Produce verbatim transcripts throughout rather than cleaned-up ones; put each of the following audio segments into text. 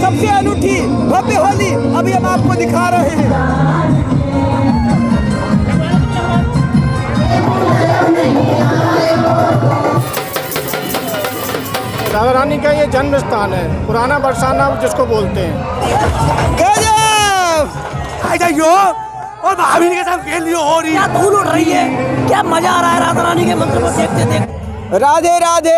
सबसे अनूठी भव्य होली अभी हम आपको दिखा रहे हैं। राधा रानी का ये जन्म स्थान है, पुराना बरसाना जिसको बोलते हैं। गजब! और भाभी के साथ खेल हो रही है, धूल उड़ रही है, क्या मजा आ रहा है राधा रानी के मंदिर को देखते देखते। Radhe Radhe,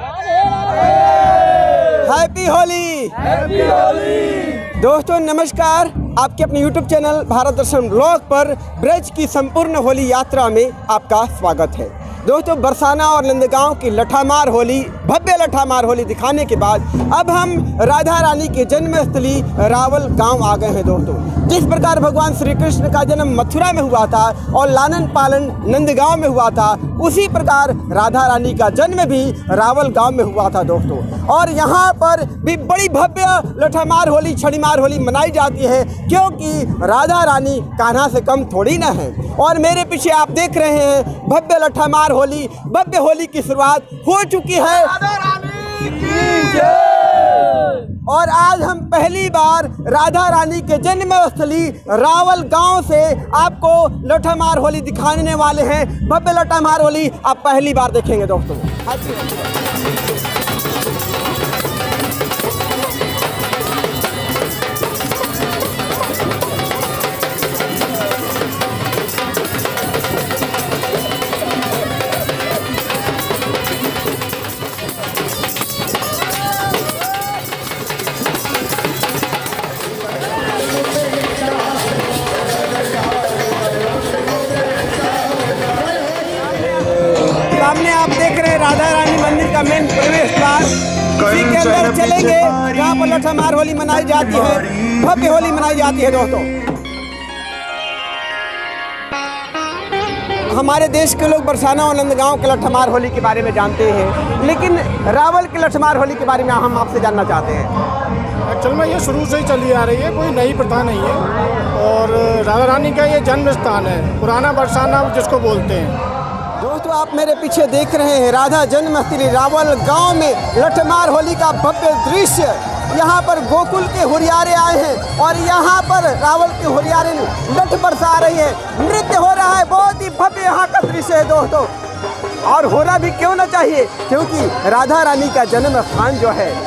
happy Holi, happy Holi. दोस्तों नमस्कार, आपके अपने YouTube channel Bharat Darshan blog पर ब्रज की संपूर्ण होली यात्रा में आपका स्वागत है। दोस्तों बरसाना और नंदगांव की लठामार होली, भव्य लठामार होली दिखाने के बाद अब हम राधा रानी के जन्मस्थली रावल गांव आ गए हैं। दोस्तों जिस प्रकार भगवान श्री कृष्ण का जन्म मथुरा में हुआ था और लालन पालन नंदगांव में हुआ था, उसी प्रकार राधा रानी का जन्म भी रावल गांव में हुआ था। दोस्तों और यहाँ पर भी बड़ी भव्य लठामार होली, छड़ीमार होली मनाई जाती है, क्योंकि राधा रानी कान्हा से कम थोड़ी ना है। और मेरे पीछे आप देख रहे हैं भव्य लठामार होली, भव्य होली की शुरुआत हो चुकी है। राधा रानी की जय। और आज हम पहली बार राधा रानी के जन्मस्थली रावल गांव से आपको लठामार होली दिखाने वाले हैं। भव्य लठामार होली आप पहली बार देखेंगे दोस्तों। सामने आप देख रहे हैं राधा रानी मंदिर का मेन प्रवेश द्वार। इसी के अंदर चलेंगे जहाँ पर लठामार होली मनाई जाती है, भव्य होली मनाई जाती है। दोस्तों हमारे देश के लोग बरसाना और नंदगांव के लठामार होली के बारे में जानते हैं, लेकिन रावल के लठामार होली के बारे में हम आपसे जानना चाहते हैं। एक्चुअल में ये शुरू से ही चली आ रही है, कोई नई प्रथा नहीं है। और राधा रानी का ये जन्म स्थान है, पुराना बरसाना जिसको बोलते हैं। दोस्तों आप मेरे पीछे देख रहे हैं राधा जन्मस्थली रावल गांव में लठमार होली का भव्य दृश्य। यहाँ पर गोकुल के हुरियारे आए हैं और यहाँ पर रावल के हुरियारे लठ बरसा रही है, नृत्य हो रहा है। बहुत ही भव्य यहाँ का दृश्य है दोस्तों, और होना भी क्यों ना चाहिए, क्योंकि राधा रानी का जन्म स्थान जो है।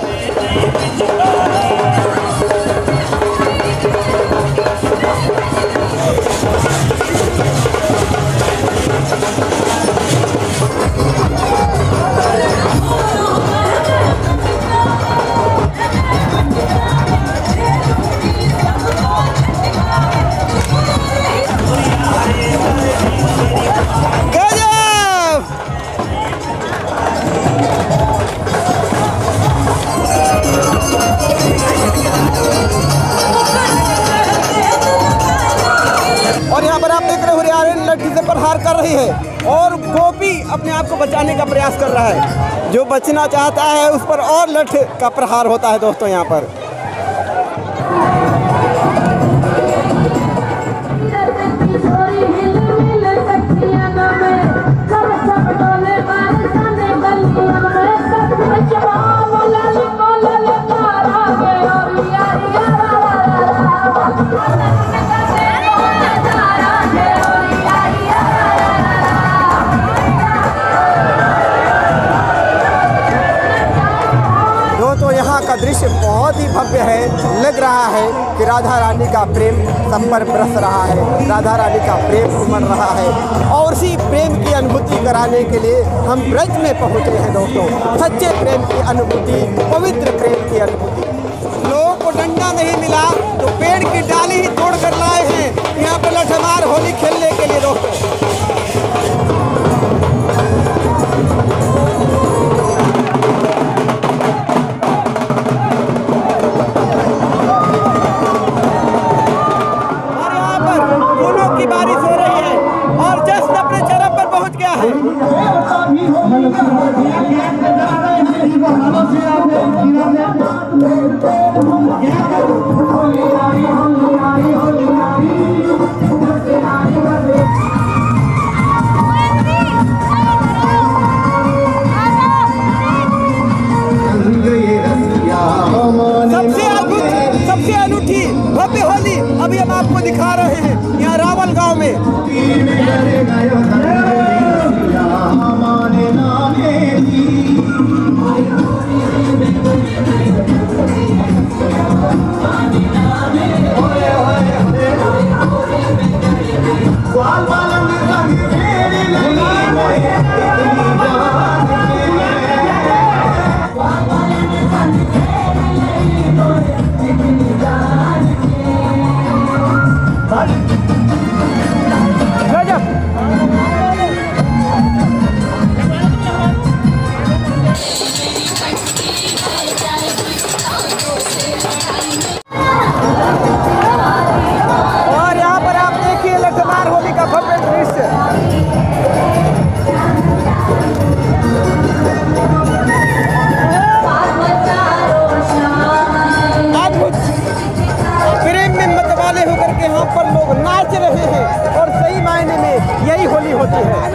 और यहाँ पर आप देख रहे हो हुरियारे लठी से प्रहार कर रही है और गोपी अपने आप को बचाने का प्रयास कर रहा है। जो बचना चाहता है उस पर और लठ का प्रहार होता है दोस्तों यहाँ पर। तो यहाँ का दृश्य बहुत ही भव्य है। लग रहा है कि राधा रानी का प्रेम सब पर बरस रहा है, राधा रानी का प्रेम उमड़ रहा है। और उसी प्रेम की अनुभूति कराने के लिए हम ब्रज में पहुँचे हैं दोस्तों। सच्चे प्रेम की अनुभूति, पवित्र प्रेम की अनुभूति। लोगों को डंडा नहीं मिला तो पेड़ की डाली ही तोड़ कर लाए हैं यहाँ पर लठमार होली खेलने के लिए दोस्तों। बारिश हो रही है और जस्ट अपने चरम पर पहुंच गया है। सबसे अद्भुत, सबसे अनूठी भव्य होली अभी हम आपको दिखा रहे हैं यहाँ रावल गांव में। और यहाँ पर आप देखिए लठमार होली का भव्य दृश्य। प्रेम में मतवाले होकर के यहाँ पर लोग नाच रहे हैं और सही मायने में यही होली होती है।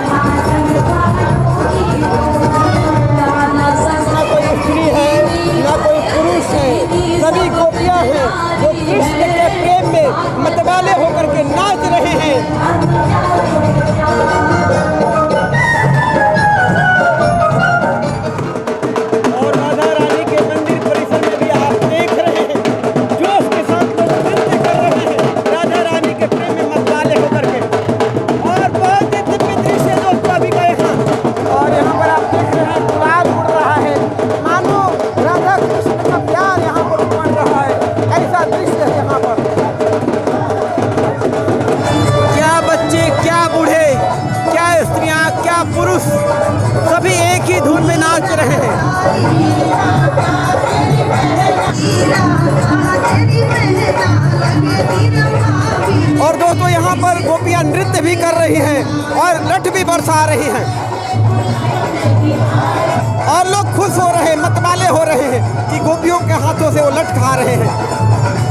ना कोई स्त्री है, ना कोई पुरुष है, सभी गोपियां हैं जो कृष्ण के प्रेम में मतवाले होकर के नाच रहे हैं। और राधा रानी के मंदिर परिसर में भी आप देख रहे हैं जोश के साथ लोग नृत्य कर रहे हैं राधा रानी के प्रेम में मतवाले होकर के। और बहुत ही दिव्य दृश्य दोस्तों अभी का यहाँ। और यहाँ पर आप देख रहे हैं गुलाब उड़ रहा है, मानो राधा कृष्ण का प्यार यहाँ पर उमड़ रहा है। ऐसा दृश्य है यहाँ पर। क्या बच्चे, क्या बूढ़े, क्या स्त्रियां, क्या पुरुष, सभी एक ही धुन में नाच रहे हैं। और दोस्तों यहाँ पर गोपियां नृत्य भी कर रही हैं और लठ भी बरसा रही हैं और लोग खुश हो रहे हैं, मतवाले हो रहे हैं कि गोपियों के हाथों से वो लठ खा रहे हैं।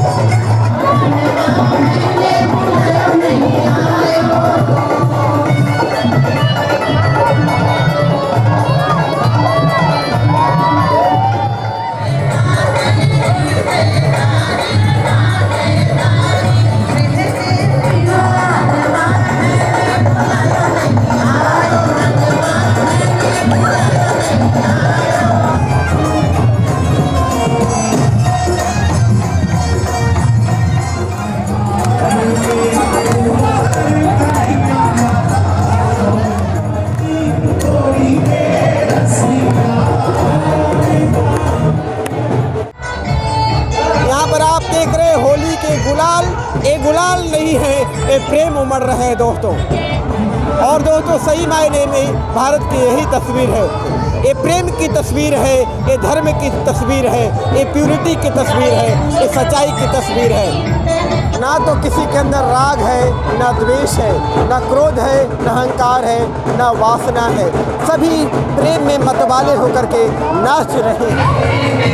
गुलाल, ये गुलाल नहीं है, ये प्रेम उमड़ रहे हैं दोस्तों। और दोस्तों सही मायने में भारत की यही तस्वीर है। ये प्रेम की तस्वीर है, ये धर्म की तस्वीर है, ये प्यूरिटी की तस्वीर है, ये सच्चाई की तस्वीर है। ना तो किसी के अंदर राग है, ना द्वेष है, ना क्रोध है, ना अहंकार है, ना वासना है। सभी प्रेम में मतवाले होकर के नाच रहे हैं।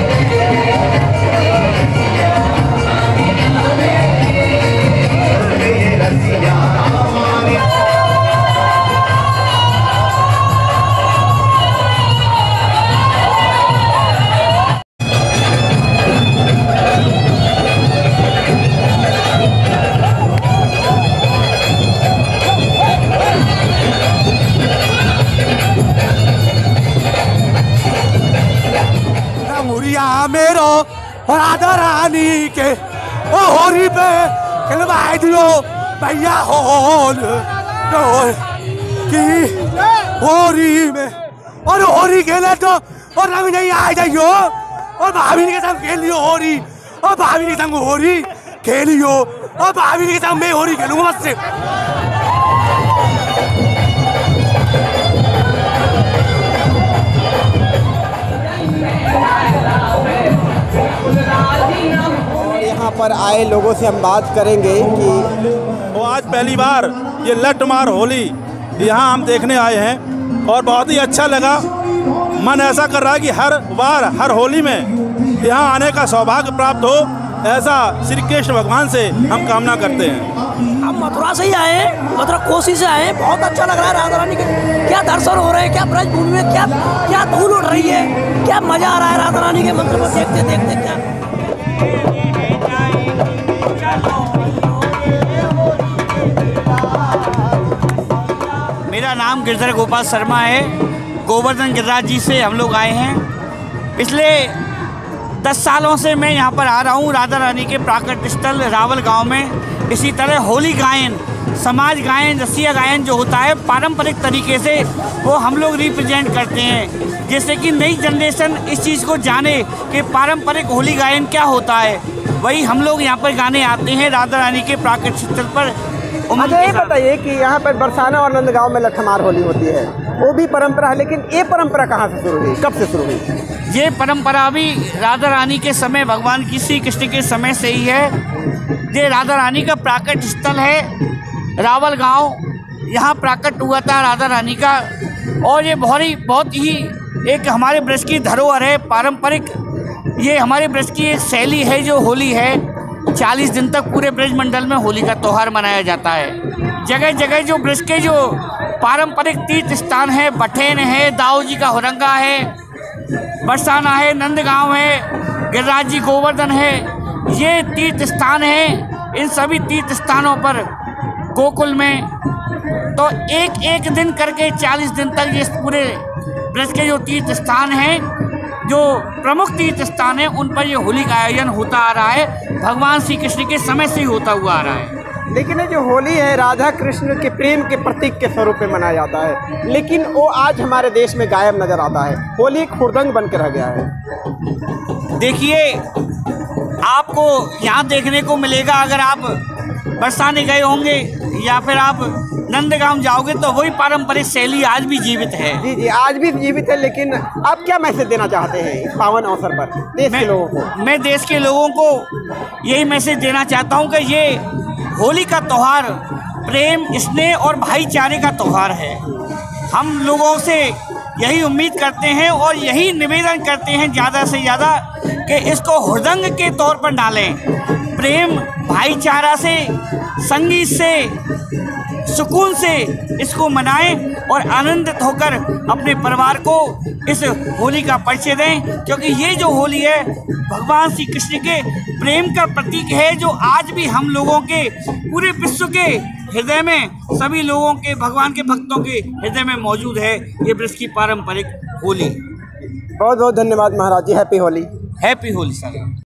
मेरो और राधा रानी के ओ होरी पे खिलवाई दियो भैया होल की होरी में और होरी खेले तो और रंग नहीं आ जाइयो और भाभी के संग खेल लियो होरी और भाभी के संग होरी खेलियो और भाभी के संग मैं होरी खेलूंगा बस से। यहाँ पर आए लोगों से हम बात करेंगे कि वो आज पहली बार ये लठमार होली यहाँ हम देखने आए हैं और बहुत ही अच्छा लगा। मन ऐसा कर रहा है कि हर बार हर होली में यहाँ आने का सौभाग्य प्राप्त हो, ऐसा श्री कृष्ण भगवान से हम कामना करते हैं। हम मथुरा से ही आए हैं, मथुरा कोसी से आए हैं। बहुत अच्छा लग रहा है राधा रानी के क्या दर्शन हो रहे हैं, क्या ब्रज भूमि में क्या क्या धूल उड़ रही है, क्या मजा आ रहा है राधा रानी के मंदिर को देखते देखते। क्या मेरा नाम गिरधर गोपाल शर्मा है। गोवर्धन गिरिराज जी से हम लोग आए हैं। पिछले दस सालों से मैं यहाँ पर आ रहा हूँ राधा रानी के प्राकट स्थल रावल गांव में। इसी तरह होली गायन, समाज गायन, रसिया गायन जो होता है पारंपरिक तरीके से वो हम लोग रिप्रेजेंट करते हैं, जैसे कि नई जनरेशन इस चीज़ को जाने कि पारंपरिक होली गायन क्या होता है। वही हम लोग यहाँ पर गाने आते हैं राधा रानी के प्राकट स्थल पर। अच्छा ये बताइए कि यहाँ पर बरसाना और नंदगांव में लठमार होली होती है, वो भी परंपरा है, लेकिन ये परंपरा कहाँ से शुरू हुई, कब से शुरू हुई? ये परंपरा भी राधा रानी के समय, भगवान की श्री कृष्ण के समय से ही है। ये राधा रानी का प्राकट स्थल है रावल गांव, यहाँ प्राकट हुआ था राधा रानी का। और ये बहुत ही बहुत ही एक हमारे ब्रज की धरोहर है, पारंपरिक ये हमारे ब्रज की एक शैली है जो होली है। चालीस दिन तक पूरे ब्रज मंडल में होली का त्यौहार मनाया जाता है। जगह जगह जो ब्रज के जो पारंपरिक तीर्थ स्थान है, बठेन है, दाऊ जी का हुरंगा है, बरसाना है, नंदगांव है, गिरिराज जी गोवर्धन है, ये तीर्थ स्थान है। इन सभी तीर्थ स्थानों पर गोकुल में तो एक एक दिन करके चालीस दिन तक ये पूरे ब्रज के जो तीर्थ स्थान हैं, जो प्रमुख तीर्थ स्थान हैं, उन पर ये होली का आयोजन होता आ रहा है। भगवान श्री कृष्ण के समय से ही होता हुआ आ रहा है। लेकिन ये जो होली है राधा कृष्ण के प्रेम के प्रतीक के स्वरूप में मनाया जाता है, लेकिन वो आज हमारे देश में गायब नजर आता है। होली एक हुड़दंग बन के रह गया है। देखिए, आपको यहाँ देखने को मिलेगा, अगर आप बरसाने गए होंगे या फिर आप नंदगांव जाओगे तो वही पारंपरिक शैली आज भी जीवित है। जी जी आज भी जीवित है। लेकिन आप क्या मैसेज देना चाहते हैं इस पावन अवसर पर देश के लोगों को? मैं देश के लोगों को यही मैसेज देना चाहता हूँ कि ये होली का त्यौहार प्रेम, स्नेह और भाईचारे का त्यौहार है। हम लोगों से यही उम्मीद करते हैं और यही निवेदन करते हैं ज़्यादा से ज़्यादा कि इसको हुड़दंग के तौर पर डालें। प्रेम, भाईचारा से, संगीत से, सुकून से इसको मनाएं और आनंदित होकर अपने परिवार को इस होली का परिचय दें, क्योंकि ये जो होली है भगवान श्री कृष्ण के प्रेम का प्रतीक है, जो आज भी हम लोगों के पूरे विश्व के हृदय में, सभी लोगों के, भगवान के भक्तों के हृदय में मौजूद है। ये ब्रज की पारंपरिक होली। बहुत बहुत धन्यवाद Maharaj ji. Happy Holi. Happy Holi sir.